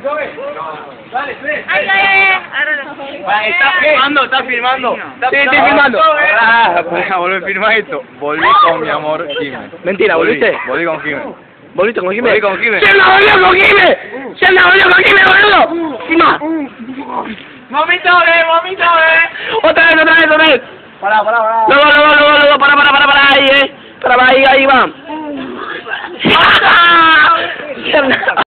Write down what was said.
Ay, ay, ay. Ahora Estás filmando. Sí, estoy filmando. Volví a filmar esto. Volví con mi amor Jiménez. Mentira, ¿volviste? Volví con Jiménez. ¿Volviste con Jiménez? Volví con Jiménez. ¡Se la volvió con Jiménez! ¡Se la volvió con Jiménez, boludo! ¡Encima! ¡Momito, momito, ¡Otra vez! Pará. Luego, para ahí, para ahí va.